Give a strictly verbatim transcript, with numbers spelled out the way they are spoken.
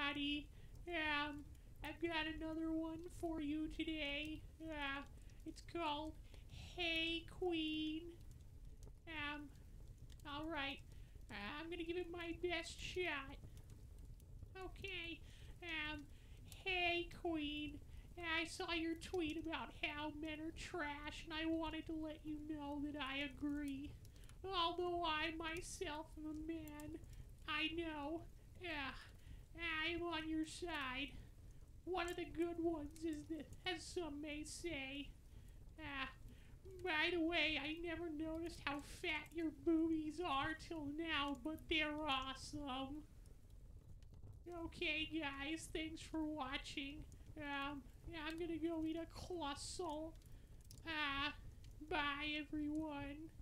everybody. Um, I've got another one for you today. Uh, it's called Hey Queen. Um, alright. Uh, I'm gonna give it my best shot. Okay. Um, hey Queen. I saw your tweet about how men are trash, and I wanted to let you know that I agree. Although I myself am a man, I know. Yeah, I am on your side. One of the good ones is the, as some may say. Ah, by the way, I never noticed how fat your boobies are till now, but they're awesome. Okay, guys, thanks for watching. Um, yeah, I'm gonna go eat a croissant. Ah, bye, everyone.